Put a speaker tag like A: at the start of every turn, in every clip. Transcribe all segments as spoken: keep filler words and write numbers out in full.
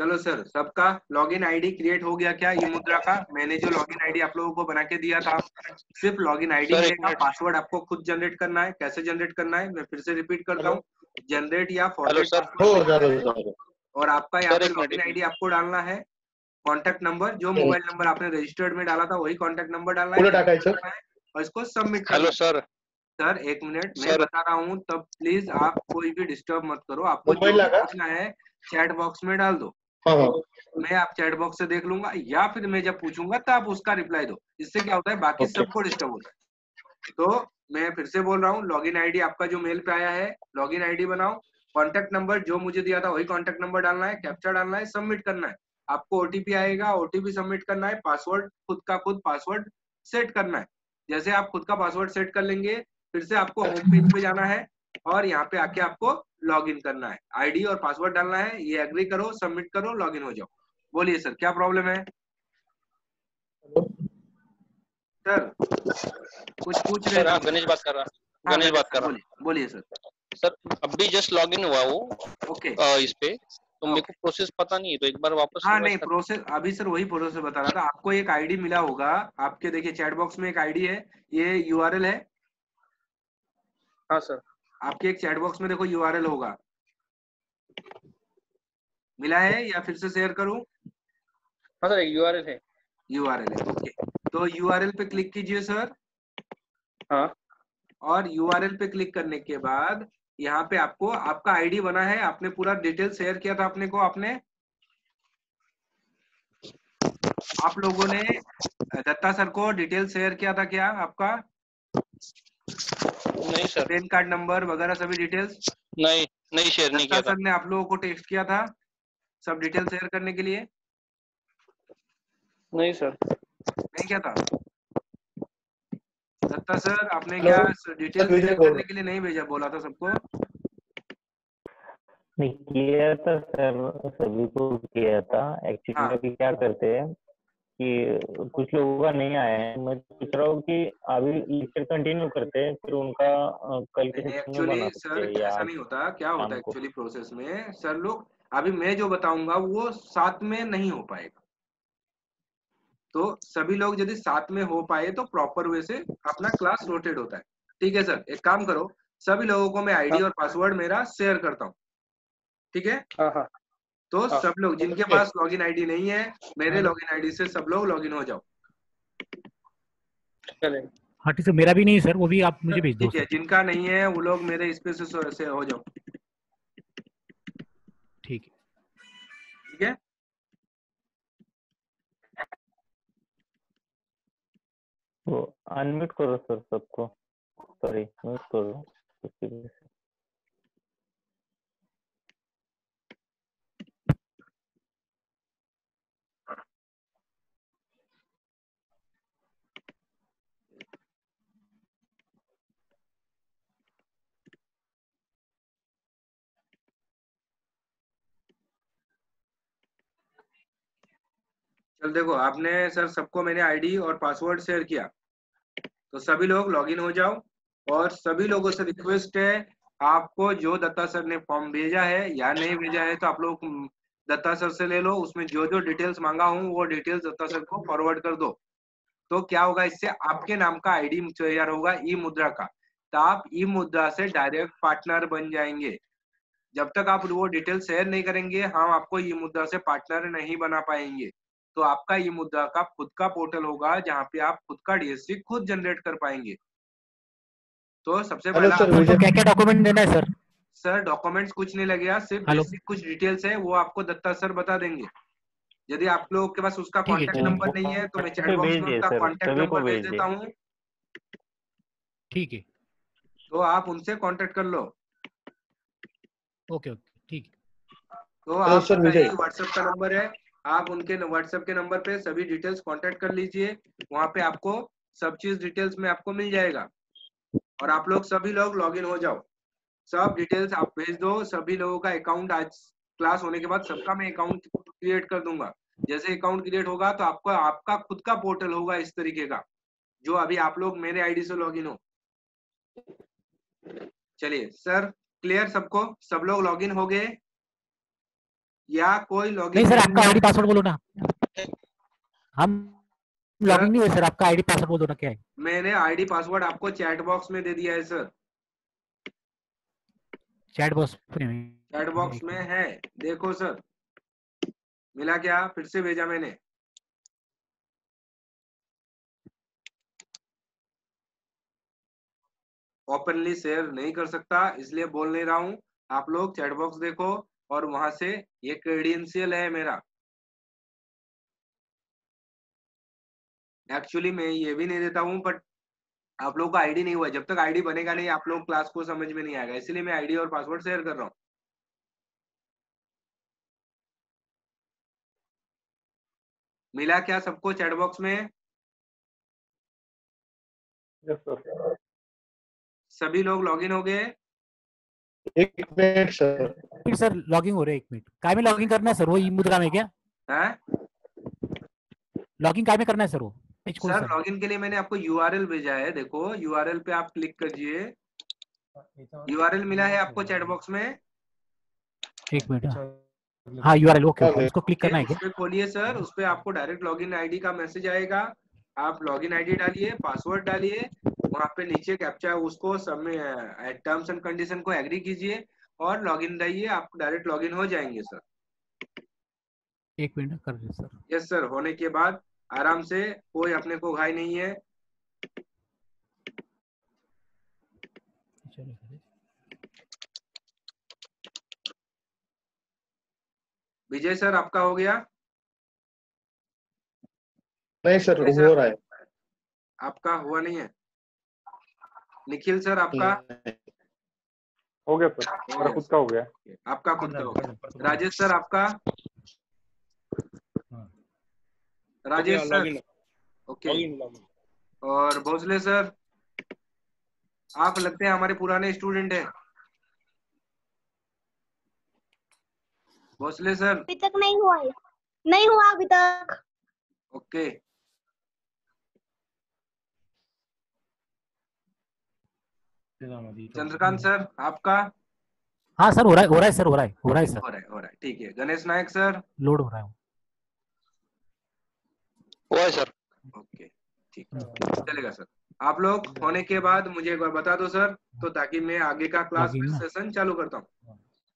A: चलो सर, सबका login ID create हो गया क्या? ये मुद्रा का मैंने जो लॉगिन आईडी आप लोगों को बना के दिया था, सिर्फ लॉगिन आईडी
B: सर, एक
A: मिलेगा,
B: मिनट।
A: पासवर्ड आपको खुद जनरेट करना है। कैसे जनरेट करना है मैं फिर से रिपीट करता हूँ, जनरेट या
B: हेलो
A: फॉरगेट
B: सर।
A: पासवर्ड, और आपका यहाँ
B: सर
A: पे
B: एक मिनट,
A: लॉगिन
B: एक
A: आईडी
B: मिनट।
A: आपको डालना है। कॉन्टैक्ट नंबर, जो मोबाइल नंबर आपने रजिस्टर्ड में डाला था वही कॉन्टैक्ट नंबर डालना है, करना है और इसको सबमिट करना
B: हेलो
A: है।
B: सर।
A: सर एक मिनट, मैं
B: सर
A: बता रहा हूँ, तब प्लीज आप कोई भी डिस्टर्ब मत करो। आपको जो भी पूछना है चैट बॉक्स में डाल दो, मैं आप चैट बॉक्स से देख लूंगा, या फिर मैं जब पूछूंगा तो आप उसका रिप्लाई दो। इससे क्या होता है, बाकी सबको डिस्टर्ब होता है। तो मैं फिर से बोल रहा हूँ, लॉगिन आईडी आपका जो मेल पे आया है, लॉगिन आईडी बनाओ, कॉन्टैक्ट नंबर जो मुझे दिया था वही कॉन्टैक्ट नंबर डालना है, कैप्चा डालना है, सबमिट करना है। आपको ओटीपी आएगा, ओटीपी सबमिट करना है, पासवर्ड खुद का खुद पासवर्ड सेट करना है। जैसे आप खुद का पासवर्ड सेट कर लेंगे, फिर से आपको होम पेज पे जाना है और यहाँ पे आके आपको लॉगिन करना है, आईडी और पासवर्ड डालना है, ये एग्री करो, सबमिट करो, लॉगिन हो जाओ। बोलिए सर, क्या प्रॉब्लम है? सर कुछ पूछ रहे
B: सर
A: थे
B: हाँ,
A: मुझसे।
B: गणेश बात कर रहा।
A: हाँ
B: गणेश
A: गणेश
B: बात
A: सर,
B: कर रहा।
A: बोलिए बोलिए सर।
B: सर अभी जस्ट लॉगिन हुआ वो
A: ओके
B: अ, इस पे, तो मेरे को
A: ओके।
B: प्रोसेस पता नहीं है, तो एक बार वापस
A: हाँ
B: रिवाइज
A: नहीं,
B: कर।
A: प्रोसेस अभी सर वही प्रोसेस बता रहा था। आपको एक आईडी मिला होगा, आपके देखिए चैट बॉक्स में एक आईडी है, ये यूआरएल है।
B: हाँ सर।
A: आपके एक चैट बॉक्स में देखो यूआरएल होगा, मिला है या फिर से शेयर करूं?
B: हाँ सर, एक यूआरएल है।
A: यूआरएल है, ओके। तो यूआरएल पे क्लिक कीजिए सर,
B: हाँ
A: और यूआरएल पे क्लिक करने के बाद यहाँ पे आपको आपका आईडी बना है, आपने पूरा डिटेल शेयर किया था अपने को, आपने आप लोगों ने दत्ता सर को डिटेल शेयर किया था क्या आपका?
B: नहीं सर।
A: पैन कार्ड नंबर वगैरह सभी डिटेल्स
B: नहीं, नहीं शेयर नहीं
A: दत्ता
B: किया था।
A: सर ने आप लोगों को टेक्स्ट किया था सब डिटेल शेयर करने के लिए?
B: नहीं सर।
A: नहीं किया था दत्ता सर, आपने क्या डिटेल शेयर करने के लिए नहीं भेजा, बोला था सबको?
C: नहीं किया था सर, सभी को किया था। एक्चुअली
A: हाँ
C: अभी क्या करते हैं कि कुछ लोगों का नहीं आया है, मैं सोच रहा हूँ कि अभी लेक्चर कंटिन्यू करते हैं, फिर उनका अ, कल के सेशन में बना
A: एक्चुअली
C: सकते
A: सर
C: हैं या
A: ऐसा
C: आज
A: नहीं होता, क्या होता
C: शाम
A: है
C: को।
A: एक्चुअली प्रोसेस में सर लोग, अभी मैं जो बताऊंगा वो साथ में नहीं हो पाएगा। तो सभी लोग यदि साथ में हो पाए तो प्रॉपर वे से अपना क्लास रोटेट होता है। ठीक है सर, एक काम करो, सभी लोगों को मैं आईडी
B: हाँ
A: और पासवर्ड मेरा शेयर करता हूँ, ठीक है?
B: हाँ हाँ
A: तो
B: हाँ।
A: सब लोग जिनके पास लॉगिन आईडी नहीं है, मेरे लॉगिन आईडी से सब लोग लॉगिन हो जाओ।
B: चलेगा।
D: हाँ ठीक है, मेरा भी नहीं है सर, वो भी आप मुझे भेज दो
A: ठीक है,
D: सर।
A: जिनका नहीं है वो लोग मेरे इस पे से, से हो जाओ,
D: ठीक है।
A: ठीक है?
C: वो अनम्यूट करो सर सबको, सॉरी म्यूट करो किसी भी से।
A: चल देखो, आपने सर सबको मैंने आईडी और पासवर्ड शेयर किया, तो सभी लोग लॉगिन हो जाओ। और सभी लोगों से रिक्वेस्ट है, आपको जो दत्ता सर ने फॉर्म भेजा है या नहीं भेजा है तो आप लोग हम्म, दत्ता सर से ले लो, उसमें जो जो डिटेल्स मांगा हूँ वो डिटेल्स दत्ता सर को फॉरवर्ड कर दो। तो क्या होगा, इससे आपके नाम का आईडी तैयार होगा ई मुद्रा का, तो आप ई मुद्रा से डायरेक्ट पार्टनर बन जाएंगे। जब तक आप वो डिटेल शेयर नहीं करेंगे, हम आपको ई मुद्रा से पार्टनर नहीं बना पाएंगे। तो आपका ई मुद्रा का खुद का पोर्टल होगा जहाँ पे आप खुद का डीएससी खुद जनरेट कर पाएंगे। तो सबसे पहला
D: तो क्या क्या डॉक्यूमेंट देना है सर?
A: सर डॉक्यूमेंट्स कुछ नहीं लगेगा, सिर्फ
D: हेलो,
A: बेसिक कुछ डिटेल्स है वो आपको दत्ता सर बता देंगे। यदि आप लोगों के पास उसका
D: ठीक है
A: कॉन्टैक्ट
D: ठीक है
A: नंबर नहीं है तो मैं चैट
C: पे
A: बॉक्स
C: भेज
A: में
C: दिए
A: उनका
C: सर,
A: कॉन्टैक्ट
C: सभी को
A: नंबर भेज
C: भेज
A: देता
C: दिए।
A: हूँ,
D: ठीक है।
A: तो आप उनसे कॉन्टैक्ट कर लो।
D: ओके ओके ठीक है।
A: तो आप उनका यही व्हाट्सएप का नंबर है, आप उनके व्हाट्सएप के नंबर पे सभी डिटेल्स कांटेक्ट कर लीजिए, वहां पे आपको सब चीज डिटेल्स में आपको मिल जाएगा। और आप लोग सभी लोग लॉगिन हो जाओ, सब डिटेल्स आप भेज दो, सभी लोगों का अकाउंट आज क्लास होने के बाद सबका मैं अकाउंट क्रिएट कर दूंगा। जैसे अकाउंट क्रिएट होगा तो आपको आपका खुद का पोर्टल होगा इस तरीके का, जो अभी आप लोग मेरे आईडी से लॉगिन हो। चलिए सर, क्लियर सबको, सब लोग लॉगिन हो गए? या कोई लॉगिन
D: नहीं सर, आपका आईडी पासवर्ड बोलो ना, हम लॉगिन नहीं हुए सर, आपका आईडी पासवर्ड बोल दो ना, क्या है?
A: मैंने आईडी पासवर्ड आपको चैट बॉक्स में दे दिया है sir,
D: chat box
A: chat box में है, देखो सर, मिला क्या? फिर से भेजा मैंने। ओपनली शेयर नहीं कर सकता इसलिए बोल नहीं रहा हूं, आप लोग चैट बॉक्स देखो और वहां से, ये क्रेडेंशियल है मेरा। एक्चुअली मैं ये भी नहीं देता हूं, बट आप लोगों का आईडी नहीं हुआ, जब तक आईडी बनेगा नहीं आप लोग क्लास को समझ में नहीं आएगा, इसलिए मैं आईडी और पासवर्ड शेयर कर रहा हूँ। मिला क्या सबको चैट बॉक्स में?
E: Yes sir.
A: सभी लोग लॉगिन हो गए?
E: एक मिनट सर,
D: फिर सर लॉगिंग हो रहे, एक मिनट, काय में लॉगिंग करना है सर? वो ई मुद्रा में क्या
A: है?
D: लॉगिंग काय में करना है सर? वो
A: सर लॉगिन के लिए मैंने आपको यूआरएल भेजा है, देखो यूआरएल पे आप क्लिक कीजिए, यूआरएल मिला है आपको चैट बॉक्स में?
D: एक मिनट, हाँ यूआरएल, ओके ओके, उसको क्लिक करना है क्या?
A: उस पे खोलिए सर, उस पे आपको डायरेक्ट लॉगिन आईडी का मैसेज आएगा, आप लॉगिन आईडी डालिए, पासवर्ड डालिए, वहां पे नीचे कैप्चा उसको सब में टर्म्स एंड कंडीशन को एग्री कीजिए और लॉगिन रहिए, आप डायरेक्ट लॉगिन हो जाएंगे सर।
D: एक मिनट कर दे सर।
A: यस सर, होने के बाद आराम से, कोई अपने को घाई नहीं है। विजय सर आपका हो गया?
E: नहीं सर, हो रहा है।
A: आपका हुआ नहीं है? निखिल सर आपका
E: हो गया सर, मेरा खुद का हो गया।
A: आपका खुद का हो गया। राजेश सर आपका? Rajesh sir okay. और भोसले सर, आप लगते हैं हमारे पुराने स्टूडेंट हैं। भोसले सर?
F: अभी तक नहीं हुआ है, नहीं हुआ अभी तक।
A: ओके। चंद्रकांत सर आपका?
D: हाँ सर, हो रहा है, हो रहा है सर, हो रहा है, हो रहा है सर,
A: हो रहा है, हो रहा है, ठीक है। गणेश नायक सर?
D: लोड हो रहा है,
B: हुआ है सर।
A: ओके ठीक है, चलेगा सर। आप लोग होने के बाद मुझे एक बार बता दो सर, तो ताकि मैं आगे का क्लास में सेशन चालू करता हूँ।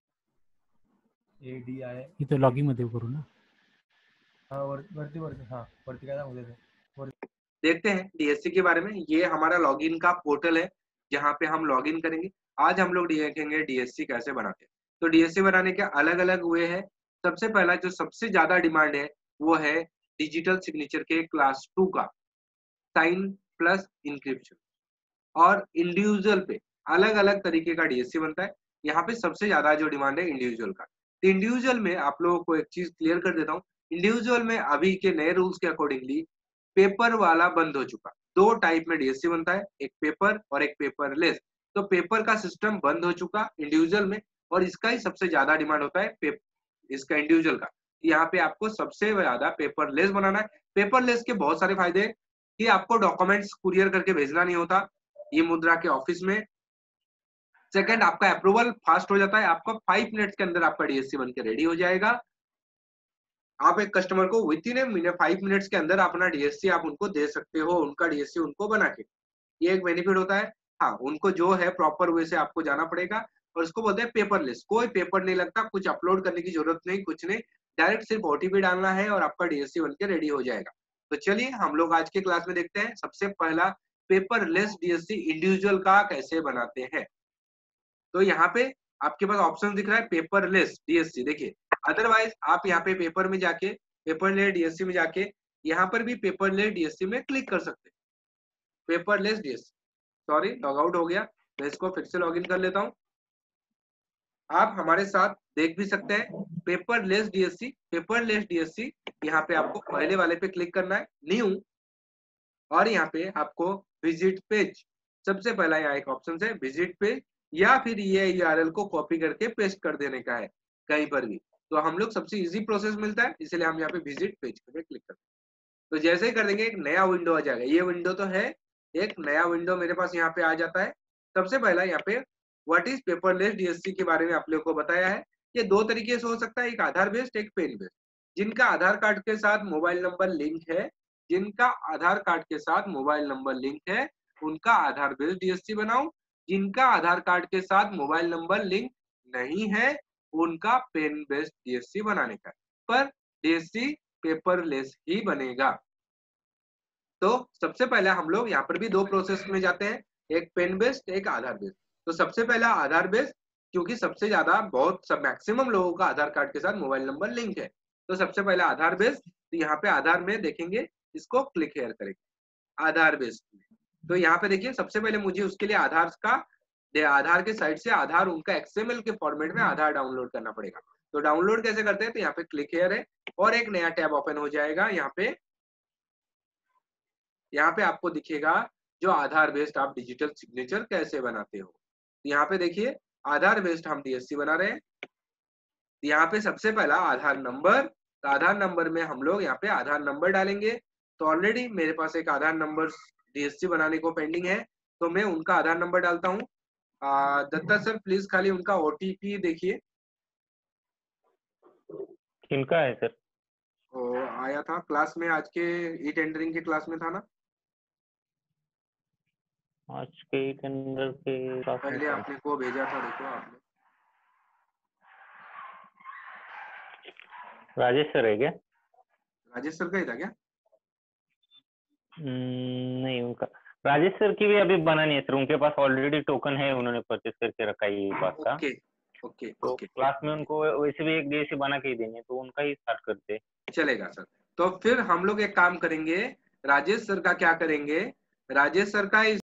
D: ये तो लॉगिंग मध्ये करू ना।
G: हाँ वरती वरती हाँ वरती काय सांगू देते।
A: देखते हैं डीएससी के बारे में। ये हमारा लॉगिन का पोर्टल है जहाँ पे हम लॉगिन करेंगे। आज हम लोग देखेंगे डीएससी कैसे बनाते हैं। तो डीएससी बनाने के अलग अलग वे है। सबसे पहला जो सबसे ज्यादा डिमांड है वो है डिजिटल सिग्नेचर के क्लास टू का साइन प्लस इंक्रिप्शन, और इंडिविजुअल पे अलग अलग तरीके का डीएससी बनता है। यहाँ पे सबसे ज्यादा जो डिमांड है इंडिविजुअल का। तो इंडिविजुअल में आप लोगों को एक चीज क्लियर कर देता हूँ, इंडिविजुअल में अभी के नए रूल्स के अकॉर्डिंगली पेपर वाला बंद हो चुका। दो टाइप में डीएससी बनता है, एक पेपर और एक पेपरलेस। तो पेपर का सिस्टम बंद हो चुका इंडिविजुअल में, और इसका ही सबसे ज्यादा डिमांड होता है इसका इंडिविजुअल का। यहाँ पे आपको सबसे ज्यादा पेपरलेस बनाना है। पेपरलेस के बहुत सारे फायदे हैं कि आपको डॉक्यूमेंट्स कुरियर करके भेजना नहीं होता ये मुद्रा के ऑफिस में। सेकंड, आपका अप्रूवल फास्ट हो जाता है, आपका फाइव मिनट्स के अंदर आपका डीएससी बन के रेडी हो जाएगा। आप एक कस्टमर को within a minute five minutes के अंदर अपना डीएससी आप उनको दे सकते हो, उनका डीएससी उनको बना के। ये एक बेनिफिट होता है। हाँ, उनको जो है प्रॉपर वे से आपको जाना पड़ेगा, और इसको बोलते हैं पेपरलेस। कोई पेपर नहीं लगता, कुछ अपलोड करने की जरूरत नहीं, कुछ नहीं, डायरेक्ट सिर्फ ओटीपी डालना है और आपका डीएससी बन के रेडी हो जाएगा। तो चलिए हम लोग आज के क्लास में देखते हैं सबसे पहला पेपरलेस डीएससी इंडिविजुअल का कैसे बनाते हैं। तो यहाँ पे आपके पास ऑप्शन दिख रहा है पेपरलेस डीएससी। देखिए, अदरवाइज आप यहाँ पे पेपर में जाके पेपरलेस डीएससी में जाके यहाँ पर भी पेपरलेस डीएससी में क्लिक कर सकते हैं। Paperless DSC, sorry log out हो गया, मैं इसको फिर से लॉगिन कर लेता हूँ। आप हमारे साथ देख भी सकते हैं पेपरलेस डीएससी। पेपरलेस डीएससी यहाँ पे आपको पहले वाले पे क्लिक करना है, न्यू, और यहाँ पे आपको विजिट पेज, सबसे पहला यहाँ एक ऑप्शन है विजिट पेज, या फिर ये यूआरएल को कॉपी करके पेस्ट कर देने का है कहीं पर भी। तो हम लोग सबसे इजी प्रोसेस मिलता है, इसलिए हम यहाँ पे विजिट पेज पे क्लिक करते हैं। तो जैसे ही कर देंगे एक नया विंडो आ जाएगा। ये विंडो तो है, एक नया विंडो मेरे पास यहाँ पे आ जाता है। सबसे पहला यहाँ पे व्हाट इज पेपरलेस डीएससी के बारे में आप लोगों को बताया है। ये दो तरीके से हो सकता है, एक आधार बेस्ड एक पेन बेस्ड। जिनका आधार कार्ड के साथ मोबाइल नंबर लिंक है, जिनका आधार कार्ड के साथ मोबाइल नंबर लिंक है उनका आधार बेस्ड डीएससी बनाओ, जिनका आधार कार्ड के साथ मोबाइल नंबर लिंक नहीं है उनका पेन बेस्ड डीएससी बनाने का, पर डीएससी पेपरलेस ही बनेगा। तो सबसे पहले हम लोग यहाँ पर भी दो प्रोसेस में जाते हैं, एक पेन बेस्ड एक आधार बेस्ड। तो सबसे पहला आधार बेस्ड, क्योंकि सबसे ज्यादा बहुत सब मैक्सिमम लोगों का आधार कार्ड के साथ मोबाइल नंबर लिंक है, तो सबसे पहला आधार बेस्ड। तो यहाँ पे आधार में देखेंगे, इसको क्लिक हेयर करेंगे आधार बेस्ड में। तो यहाँ पे देखिए सबसे पहले मुझे उसके लिए आधार का आधार के साइट से आधार उनका एक्सएमएल के फॉर्मेट में आधार डाउनलोड करना पड़ेगा। तो डाउनलोड कैसे करते हैं, तो यहाँ पे क्लिक हेयर है और एक नया टैब ओपन हो जाएगा। यहाँ पे यहाँ पे आपको दिखेगा जो आधार बेस्ड आप डिजिटल सिग्नेचर कैसे बनाते हो। यहाँ पे देखिए आधार बेस्ड हम डीएससी बना रहे हैं। यहाँ पे सबसे पहला आधार नंबर, तो आधार नंबर में हम लोग यहाँ पे आधार नंबर डालेंगे। तो ऑलरेडी मेरे पास एक आधार नंबर डीएससी बनाने को पेंडिंग है, तो मैं उनका आधार नंबर डालता हूँ। दत्ता सर प्लीज खाली उनका ओटीपी देखिए।
C: किनका है सर?
A: ओ, आया था क्लास में, आज के ई टेंडरिंग के क्लास में था ना,
C: आज के ई टेंडर के
A: पहले आपने को भेजा था, देखो आपने।
C: राजेश सर है क्या?
A: राजेश सर का ही था क्या?
C: नहीं, उनका राजेश सर की भी अभी बना नहीं है सर, उनके पास ऑलरेडी टोकन है, उन्होंने परचेस करके रखा है ये बात का।
A: ओके ओके
C: तो
A: ओके,
C: क्लास में उनको वैसे भी एक डीएससी बना के ही देनी है, तो उनका ही स्टार्ट करते हैं।
A: चलेगा सर। तो फिर हम लोग एक काम करेंगे, राजेश सर का क्या करेंगे, राजेश सर का